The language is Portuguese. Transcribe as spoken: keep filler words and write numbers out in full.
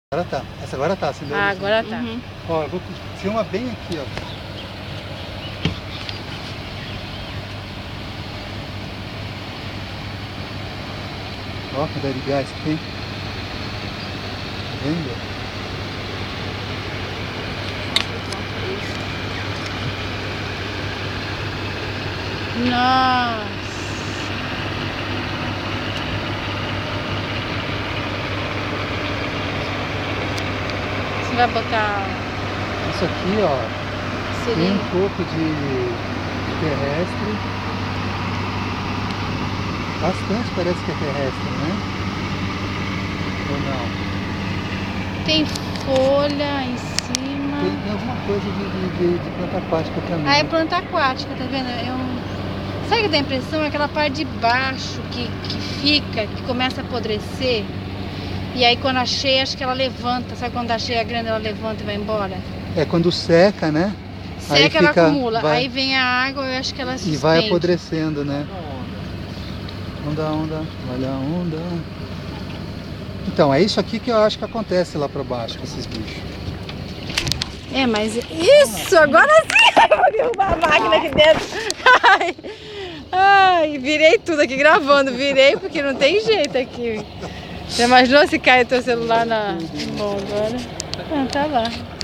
Agora tá. Essa agora tá, acendeu. Ah, agora tá. Uhum. Ó, eu vou filmar bem aqui, ó. Ó, a quantidade de gás que tem. Tá vendo? Nossa! Você vai botar... Isso aqui, ó, Seria... tem um pouco de terrestre. Bastante parece que é terrestre, né? Ou não? Tem folha em cima. Tem, tem alguma coisa de, de, de, de planta aquática também. Ah, é planta aquática, tá vendo? É um... Sabe o que dá a impressão? É aquela parte de baixo que, que fica, que começa a apodrecer. E aí quando a cheia, acho que ela levanta. Sabe quando a cheia grande, ela levanta e vai embora? É quando seca, né? Seca, aí fica, ela acumula. vai, aí vem a água, eu acho que ela suspende. E vai apodrecendo, né? Onda, onda, olha a onda. Então, é isso aqui que eu acho que acontece lá pra baixo com esses bichos. É, mas isso, agora sim! Eu vou derrubar a máquina aqui dentro. Ai, ai, virei tudo aqui gravando, virei porque não tem jeito aqui. Você imaginou se cai o teu celular na... Bom, agora... Ah, tá lá.